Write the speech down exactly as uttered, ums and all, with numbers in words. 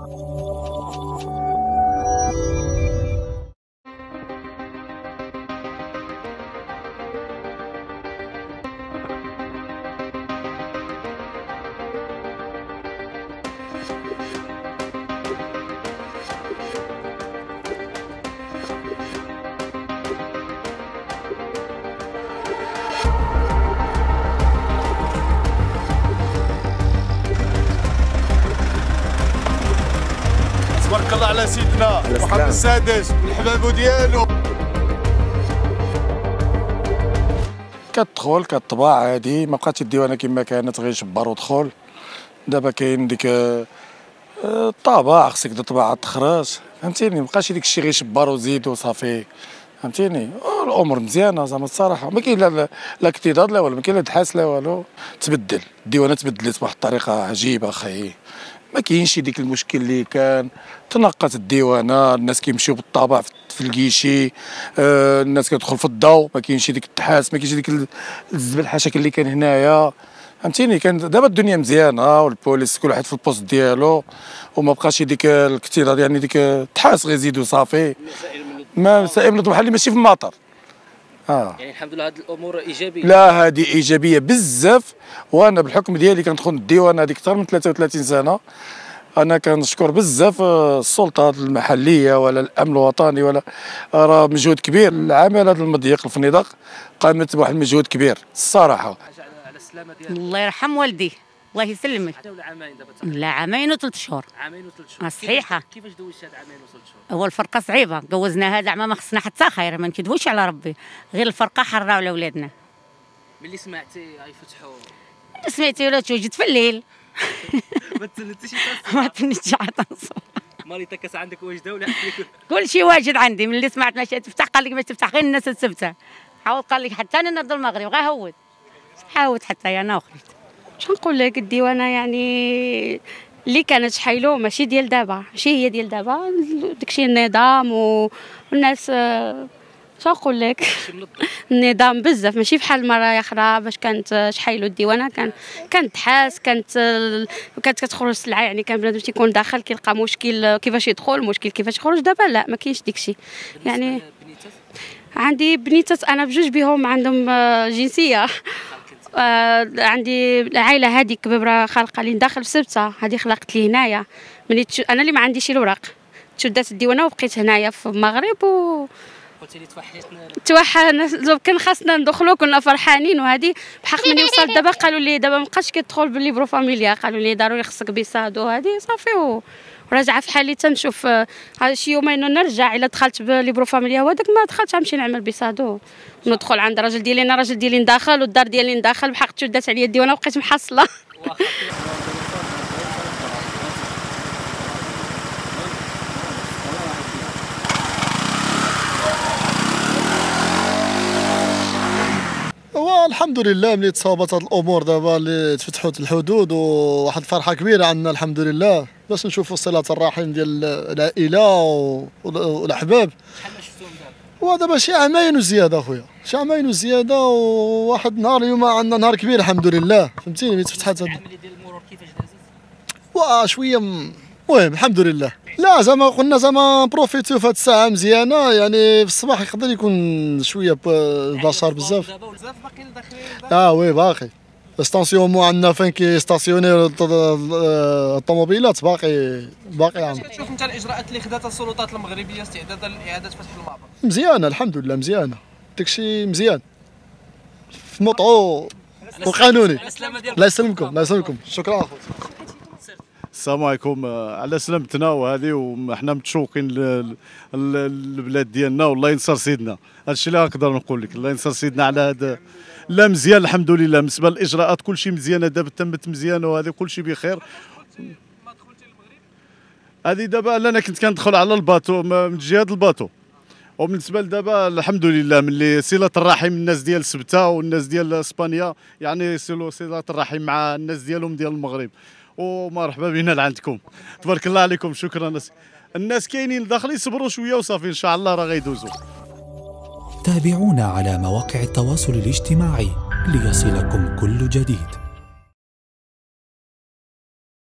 تبارك الله على سيدنا محمد السادس والحباب ديالو. كتدخل كطبع عادي، ما بقاتش الديوانه كما كانت غير شبر ودخل. دابا كاين ديك الطابع خصك تطبع تخرج، فهمتيني، مابقاش ديك الشيء غير شبر وزيد وصافي، فهمتيني. الامور مزيانه زعما الصراحه، ما كاين لا لا اكتظاظ لا والو، ما كاين لا دحاس لا والو. تبدل الديوانه، تبدلت بواحد الطريقه عجيبه اخي، ما كاينش ديك المشكل اللي كان. تنقات الديوانه، الناس كيمشيو بالطابع في الكيشي، آه الناس كتدخل في الضوء، ما كاينش ديك التحاس، ما كاينش ديك الزبل الحشاك اللي كان هنايا، فهمتيني. كان دابا الدنيا مزيانه، والبوليس كل واحد في البوست ديالو، وما بقاش ديك الاكتظاظ، يعني ديك التحاس غير زيد وصافي. ما مسائل من بحال اللي ماشي في المطر. اه يعني الحمد لله هذه الامور ايجابيه. لا هذه ايجابيه بزاف، وانا بالحكم ديالي كندخل الديوانه هذيك اكثر من ثلاثة وثلاثين سنه. انا كنشكر بزاف السلطات المحليه ولا الامن الوطني، ولا راه مجهود كبير. العمل هذا المضيق الفنيدق قامت بواحد المجهود كبير الصراحه. على السلامه ديالك. الله يرحم والديه، الله يسلمك. حتى ولا عامين دابا؟ لا عامين وثلاث شهور. عامين وثلاث شهور. صحيحه. كيفاش دوزتي هاد عامين وثلاث شهور؟ هو الفرقه صعيبه، جوزناها زعما ما خصنا حتى خير، ما نكذبوش على ربي، غير الفرقه حره على ولادنا. ملي سمعتي غيفتحوا سمعتي ولا توجد في الليل. ما تسنتيش ما تنتش حتى نصوم. مالي تكاس عندك واجده ولا كل شيء واجد عندي. ملي سمعت ماشي تفتح قال لك باش تفتح غير الناس السبته، حاول قال لك حتى انا نرد المغرب غير هود حاوت حتى انا وخرجت. شنو نقول لك، الديوانه يعني اللي كانت حيلو ماشي ديال دابا، ماشي هي ديال دابا. داكشي النظام والناس، شنو نقول لك، النظام بزاف ماشي بحال المره اخرى باش كانت شحيلو الديوانه. كان كانت تحاس، كانت كانت كتخرج السلعه، يعني كان بنادم تيكون داخل كيلقى مشكل كيفاش يدخل، مشكل كيفاش يخرج. دابا لا، ما كاينش داكشي. يعني عندي بنيتات انا بجوج بهم عندهم جنسيه. آه عندي عائله هذيك ببرا خالقه لي داخل في سبته، هذه خلقت لي هنايا. ملي انا اللي ما عنديش الوراق تشدات الديوانه وبقيت هنايا في المغرب. و قلتي لي توحشتنا توحشنا، كان خاصنا ندخلوا، كنا فرحانين. وهذه بحق ملي وصلت دابا قالوا لي دابا ما بقاش كيدخل بالليبرو فاميليا، قالوا لي ضروري خصك بيصاد وهذه صافي. وراجعه في حالي تنشوف هذا شي يومين ونرجع. الا دخلت بالليبرو فاميليا هذاك ما دخلتش، غنمشي نعمل بيصادو ندخل عند الراجل ديالي. انا الراجل ديالي نداخل والدار ديالي نداخل، بحق تشدات عليا الديوانه وبقيت محصله. الحمد لله ملي تصاوبت هاد الامور دابا اللي تفتحوا الحدود، وواحد الفرحه كبيره عندنا الحمد لله، باش نشوفوا صله الرحم ديال العائله والاحباب. شحال ما شفتوهم دابا؟ ودابا شي عامين وزياده اخويا، شي عامين وزياده. وواحد النهار اليوم عندنا نهار كبير الحمد لله، فهمتيني. ملي تفتحات هاد العمليه ديال المرور كيفاش دازت؟ واه شويه المهم الحمد لله. لا زعما قلنا زعما بروفيتيو في هاد الساعه مزيانه، يعني في الصباح يقدر يكون شويه بشر بزاف. دابا بزاف باقيين داخلين. اه وي باقي ستاسيون مو عندنا فين كيستاسيوني الطوموبيلات، باقي باقي عندنا. كيفاش كتشوف انت الاجراءات اللي خداتها السلطات المغربيه استعدادا لاعاده فتح المعبر؟ مزيانه الحمد لله، مزيانه، داكشي مزيان في مطعو وقانوني. الله يسلمكم، الله يسلمكم، شكرا اخويا. السلام عليكم. على سلامتنا وهذه، وحنا متشوقين للبلاد ديالنا، والله ينصر سيدنا. هذا الشيء اللي نقدر نقول لك، الله ينصر سيدنا على هذا. لا مزيان الحمد لله، بالنسبه للاجراءات كل شيء مزيانه، دابا تمت مزيانه، وهذه كل شيء بخير. هذه دابا انا كنت كندخل على الباطو من جهه الباطو، وبالنسبه لدابا الحمد لله ملي صله الرحم الناس ديال سبته والناس ديال اسبانيا، يعني صله الرحم مع الناس ديالهم ديال المغرب، ومرحبا بنا لعندكم. تبارك الله عليكم، شكرا. الناس كاينين داخل يصبروا شويه وصافي، ان شاء الله راه غيدوزوا. تابعونا على مواقع التواصل الاجتماعي ليصلكم كل جديد.